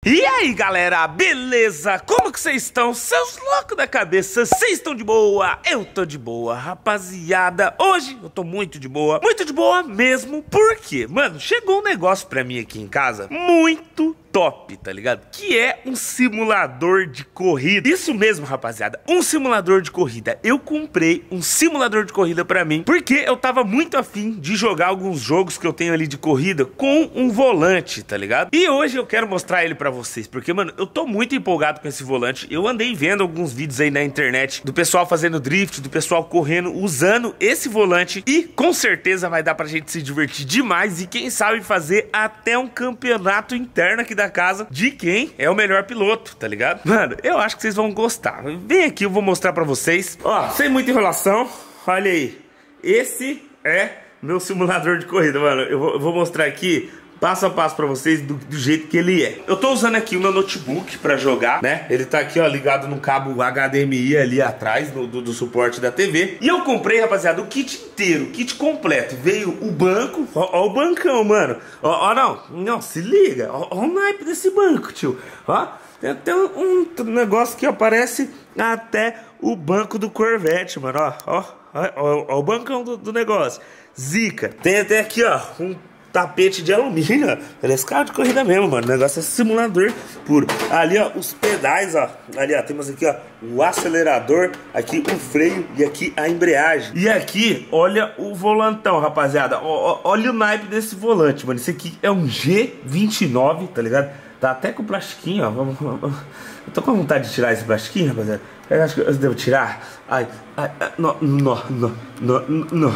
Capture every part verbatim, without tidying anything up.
E aí galera, beleza? Como que vocês estão? Seus loucos da cabeça, vocês estão de boa? Eu tô de boa, rapaziada. Hoje eu tô muito de boa, muito de boa mesmo. Por quê? Mano, chegou um negócio pra mim aqui em casa muito top, tá ligado? Que é um simulador de corrida. Isso mesmo, rapaziada, um simulador de corrida. Eu comprei um simulador de corrida pra mim porque eu tava muito afim de jogar alguns jogos que eu tenho ali de corrida com um volante, tá ligado? E hoje eu quero mostrar ele pra vocês, porque, mano, eu tô muito empolgado com esse volante. Eu andei vendo alguns vídeos aí na internet do pessoal fazendo drift, do pessoal correndo, usando esse volante, e com certeza vai dar pra gente se divertir demais e quem sabe fazer até um campeonato interno aqui da casa de quem é o melhor piloto, tá ligado? Mano, eu acho que vocês vão gostar. Vem aqui, eu vou mostrar pra vocês. Ó, sem muita enrolação, olha aí. Esse é meu simulador de corrida, mano. Eu vou, eu vou mostrar aqui passo a passo pra vocês do, do jeito que ele é. Eu tô usando aqui o meu notebook pra jogar, né? Ele tá aqui, ó, ligado no cabo H D M I ali atrás do, do, do suporte da T V. E eu comprei, rapaziada, o kit inteiro, o kit completo. Veio o banco, ó, ó o bancão, mano. Ó, ó, não, não, se liga. Ó, ó o naipe desse banco, tio. Ó, tem até um, um negócio que aparece até o banco do Corvette, mano. Ó, ó, ó, ó, ó o bancão do, do negócio. Zica. Tem até aqui, ó, um tapete de alumínio, parece carro de corrida mesmo, mano. O negócio é simulador puro. Ali, ó, os pedais, ó. Ali, ó, temos aqui, ó, o acelerador, aqui o freio e aqui a embreagem. E aqui, olha o volantão, rapaziada. Ó, ó, olha o naipe desse volante, mano. Esse aqui é um G vinte e nove, tá ligado? Tá até com plastiquinho, ó. Vamos, vamos. Eu tô com vontade de tirar esse plastiquinho, rapaziada. Eu acho que eu devo tirar. Ai, ai, no, no, no, no, no,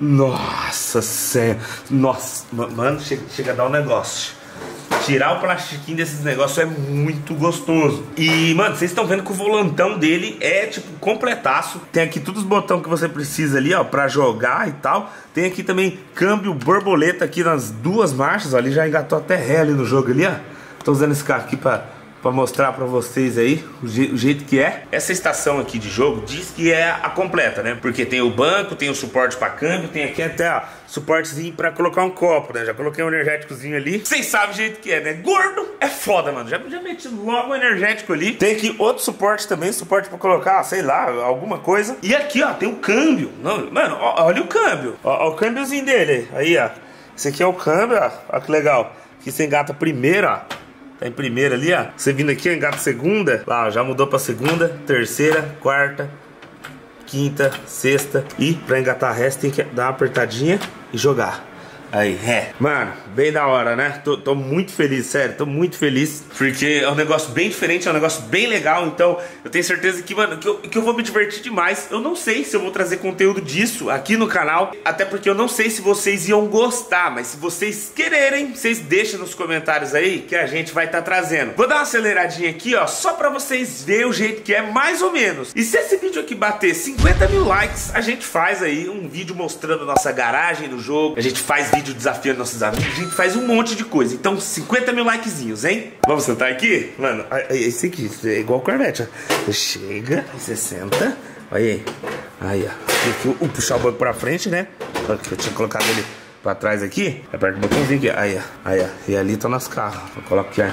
nossa senhora. Nossa, mano, chega, chega a dar um negócio. Tirar o plastiquinho desses negócios é muito gostoso. E, mano, vocês estão vendo que o volantão dele é, tipo, completaço. Tem aqui todos os botões que você precisa ali, ó, pra jogar e tal. Tem aqui também câmbio borboleta aqui nas duas marchas, ó. Ali já engatou até ré ali no jogo ali, ó. Tô usando esse carro aqui pra... pra mostrar pra vocês aí o, je o jeito que é. Essa estação aqui de jogo diz que é a completa, né? Porque tem o banco, tem o suporte pra câmbio, tem aqui até, ó, suportezinho pra colocar um copo, né? Já coloquei um energéticozinho ali. Vocês sabem o jeito que é, né? Gordo é foda, mano. Já, já meti logo um energético ali. Tem aqui outro suporte também, suporte pra colocar, sei lá, alguma coisa. E aqui, ó, tem o câmbio. Não, mano, ó, olha o câmbio. Ó, ó o câmbiozinho dele. Aí, ó. Esse aqui é o câmbio, ó. Ó que legal. Aqui você engata primeiro, ó. Tá em primeira ali, ó. Você vindo aqui, engata segunda. Lá, ó, já mudou pra segunda, terceira, quarta, quinta, sexta. E pra engatar a resta tem que dar uma apertadinha e jogar. Aí, é. Mano, bem da hora, né? Tô, tô muito feliz, sério. Tô muito feliz. Porque é um negócio bem diferente, é um negócio bem legal. Então, eu tenho certeza que, mano, que eu, que eu vou me divertir demais. Eu não sei se eu vou trazer conteúdo disso aqui no canal. Até porque eu não sei se vocês iam gostar. Mas se vocês quererem, vocês deixem nos comentários aí que a gente vai estar tá trazendo. Vou dar uma aceleradinha aqui, ó, só pra vocês verem o jeito que é, mais ou menos. E se esse vídeo aqui bater cinquenta mil likes, a gente faz aí um vídeo mostrando nossa garagem no jogo. A gente faz vídeo desafiando nossos amigos, a gente faz um monte de coisa. Então cinquenta mil likezinhos, hein? Vamos sentar aqui? Mano, esse aqui é igual o Corvette, ó. Chega, você senta. Olha aí. Aí, ó. Aqui, uh, puxar o banco pra frente, né? Eu tinha colocado ele pra trás aqui. Aperta o botãozinho aqui. Aí, ó. Aí, ó. E ali tá nosso carro. Eu coloco aqui,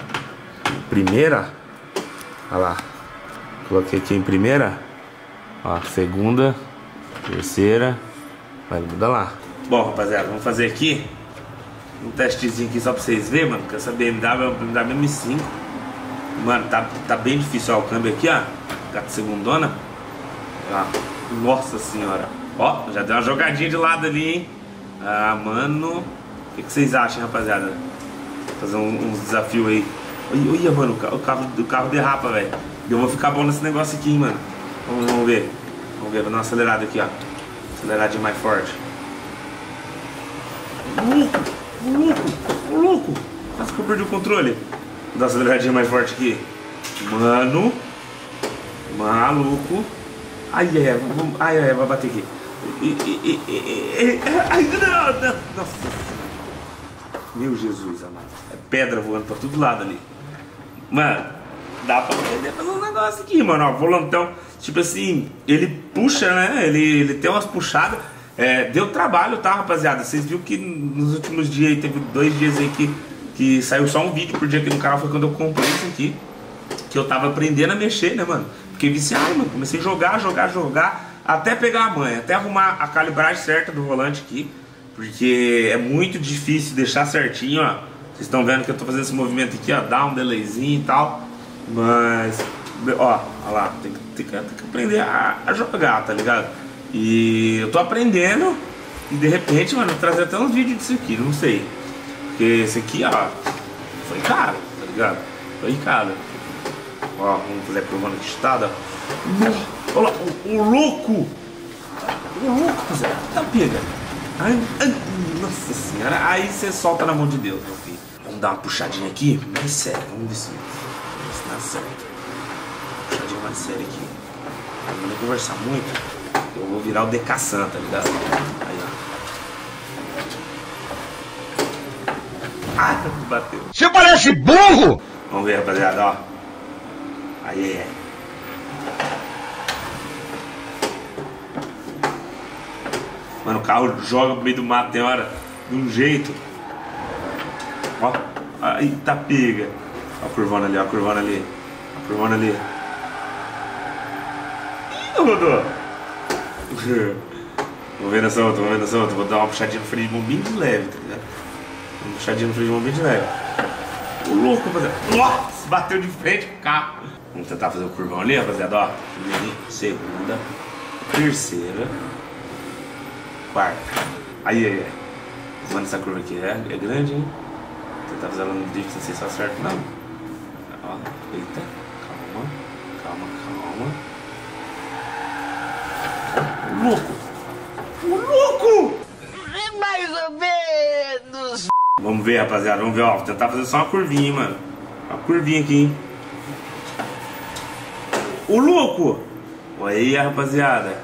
ó. Primeira. Olha lá. Coloquei aqui em primeira. Ó, segunda. Terceira. Vai, muda lá. Bom, rapaziada, vamos fazer aqui um testezinho aqui só pra vocês verem, mano. Que essa B M W é uma B M W M cinco. Mano, tá, tá bem difícil, ó. O câmbio aqui, ó. Gata segundona. Ó. Nossa senhora. Ó, já deu uma jogadinha de lado ali, hein. Ah, mano. O que, que vocês acham, rapaziada? Fazer um, uns desafios aí. Olha, olha, mano, o carro, o carro, o carro derrapa, velho. Eu vou ficar bom nesse negócio aqui, hein, mano. Vamos, vamos ver. Vamos ver, vou dar uma acelerada aqui, ó. Aceleradinho mais forte. Louco, louco, louco. Quase que eu perdi o controle. Vou dar uma aceleradinha mais forte aqui. Mano. Maluco. Ai, ai, ai, ai, ai, vai bater aqui. Ai, não, não. Nossa. Meu Jesus, amado. É pedra voando pra todo lado ali. Mano, dá pra aprender a fazer um negócio aqui, mano. Ó, volantão. Tipo assim, ele puxa, né? Ele, ele tem umas puxadas. É, deu trabalho, tá, rapaziada? Vocês viram que nos últimos dias aí, teve dois dias aí que que saiu só um vídeo por dia aqui no canal, foi quando eu comprei isso aqui. Que eu tava aprendendo a mexer, né, mano? Fiquei viciado, mano. Comecei a jogar, jogar, jogar, até pegar a manha, até arrumar a calibragem certa do volante aqui. Porque é muito difícil deixar certinho, ó. Vocês estão vendo que eu tô fazendo esse movimento aqui, ó. Dá um delayzinho e tal. Mas, ó, ó lá, tem que, tem que, tem que aprender a, a jogar, tá ligado? E eu tô aprendendo. E de repente, mano, vou trazer até uns vídeos disso aqui, não sei. Porque esse aqui, ó, foi caro, tá ligado? Foi caro. Ó, vamos fazer a curva de estada. Olha lá, o, o louco! O louco, Zé, tá pega. Ai, ai, nossa senhora, aí você solta na mão de Deus, meu filho. Vamos dar uma puxadinha aqui, mais sério, vamos ver se, se dá certo. Puxadinha mais séria aqui. Não vou conversar muito, eu vou virar o Decassan, tá ligado? Aí, ó. Ah, bateu. Você parece burro! Vamos ver, rapaziada, ó. Aí, é. Mano, o carro joga no meio do mato, tem hora, de um jeito. Ó, aí tá pega. Ó a curvona ali, ó a curvona ali. Ó a curvona ali. Ih, rodou. Vou ver nessa outra, vou ver nessa outra. Vou dar uma puxadinha no freio de mão bem de leve, tá ligado? Uma puxadinha no freio de mão bem de leve. O louco, rapaziada. Nossa, bateu de frente com o carro. Vamos tentar fazer o curvão ali, rapaziada, ó. Primeira, segunda, terceira, quarta. Aí, aí, aí. Mano, essa curva aqui é, é grande, hein? Vou tentar fazer ela no drift, não sei se acerta, não. Ó, eita. Calma, calma, calma. O louco! O louco! É mais ou menos. Vamos ver, rapaziada, vamos ver, ó. Vou tentar fazer só uma curvinha, hein, mano. Uma curvinha aqui, hein? O louco! Olha aí, rapaziada.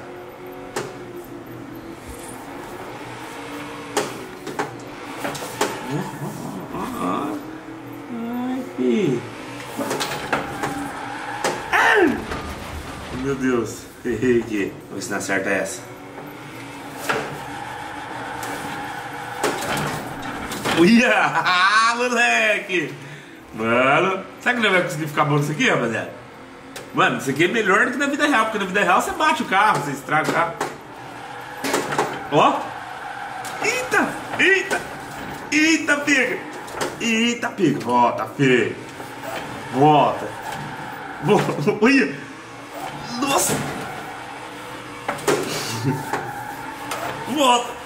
Ai, filho. Ai. Meu Deus. Errei aqui. Vamos ver se não acerta essa. Uia! Ah, moleque! Mano, será que não vai conseguir ficar bom nisso aqui, rapaziada? Mano, isso aqui é melhor do que na vida real, porque na vida real você bate o carro, você estraga o carro. Ó! Eita! Eita! Eita, pega! Eita, pega! Volta, feio! Volta! Volta! Olha! Nossa! Volta!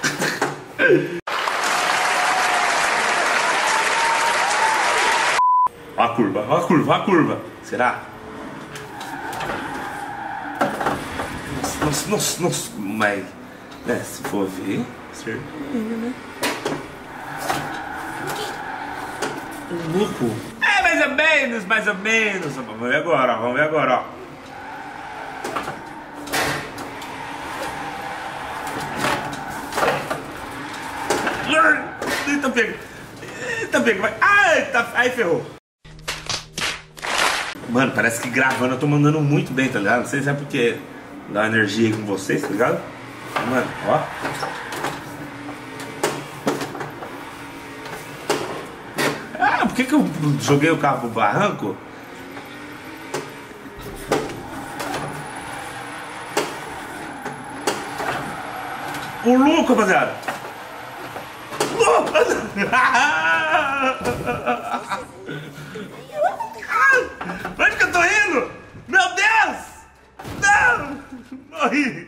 Ó a curva, ó a curva, ó a curva! Será? Nossa, nossa, nossa, mas, né, se for ver, certo, né? Louco. É, mais ou menos, mais ou menos. Vamos ver agora, ó, vamos ver agora, ó. Eita, pega. Eita, pega, vai. Ai, tá, aí ferrou. Mano, parece que gravando eu tô mandando muito bem, tá ligado? Não sei se é porque dá uma energia aí com vocês, tá ligado? Mano, ó. Ah, por que que eu joguei o carro pro barranco? O louco, rapaziada! Onde que eu tô indo? Meu Deus! Não! Morri!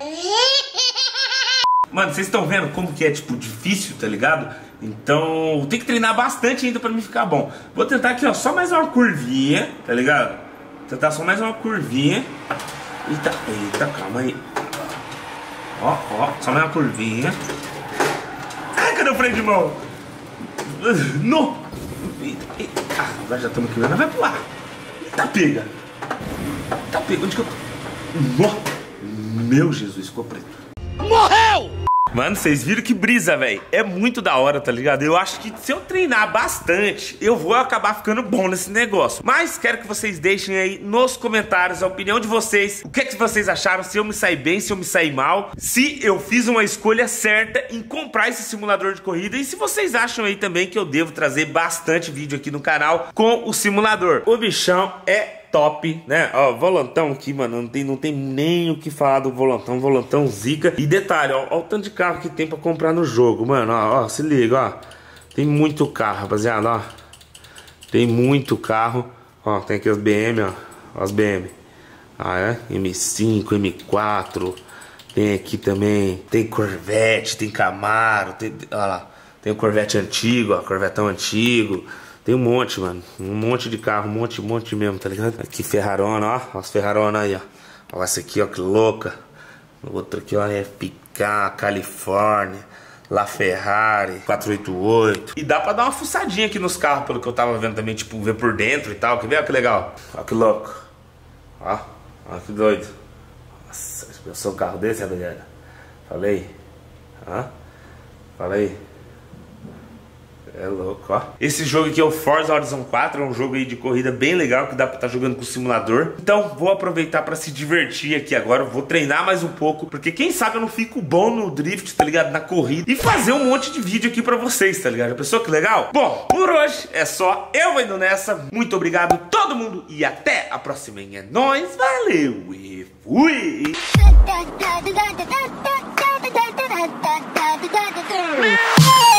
Mano, vocês estão vendo como que é, tipo, difícil, tá ligado? Então, tem que treinar bastante ainda pra mim ficar bom. Vou tentar aqui, ó, só mais uma curvinha, tá ligado? Vou tentar só mais uma curvinha. Eita, eita, calma aí. Ó, ó, só mais uma curvinha. Ai, cadê o freio de mão? No! Eita, eita. Ah, agora já estamos aqui, vai pular. Eita, pega. Eita, pega, onde que eu... No! Meu Jesus, ficou preto. Morreu! Mano, vocês viram que brisa, velho. É muito da hora, tá ligado? Eu acho que se eu treinar bastante, eu vou acabar ficando bom nesse negócio. Mas quero que vocês deixem aí nos comentários a opinião de vocês. O que é que vocês acharam? Se eu me saí bem, se eu me saí mal. Se eu fiz uma escolha certa em comprar esse simulador de corrida. E se vocês acham aí também que eu devo trazer bastante vídeo aqui no canal com o simulador. O bichão é top, né? Ó, volantão aqui, mano, não tem, não tem nem o que falar do volantão, volantão zica. E detalhe, ó, ó o tanto de carro que tem pra comprar no jogo, mano, ó, ó, se liga, ó. Tem muito carro, rapaziada, ó. Tem muito carro. Ó, tem aqui as B M, ó, ó as B M. Ah, é? M cinco, M quatro. Tem aqui também, tem Corvette, tem Camaro, tem, ó lá. Tem o Corvette antigo, ó, Corvetão antigo. Tem um monte, mano. Um monte de carro, um monte, um monte mesmo, tá ligado? Aqui Ferrarona, ó. As Ferrarona aí, ó. Ó, essa aqui, ó, que louca. O outro aqui, ó, é F K, Califórnia, La Ferrari, quatrocentos e oitenta e oito. E dá pra dar uma fuçadinha aqui nos carros, pelo que eu tava vendo também, tipo, ver por dentro e tal. Quer ver? Ó, que legal. Ó, que louco. Ó, ó, que doido. Nossa, eu sou um carro desse, rapaziada. Falei. Ó, falei. É louco, ó. Esse jogo aqui é o Forza Horizon quatro, é um jogo aí de corrida bem legal que dá pra estar jogando com o simulador. Então vou aproveitar pra se divertir aqui agora, vou treinar mais um pouco, porque quem sabe eu não fico bom no drift, tá ligado? Na corrida. E fazer um monte de vídeo aqui pra vocês, tá ligado? Já pensou que legal? Bom, por hoje é só, eu vou indo nessa. Muito obrigado todo mundo e até a próxima. É nóis, valeu e fui! Da da da da da da da da da da da da da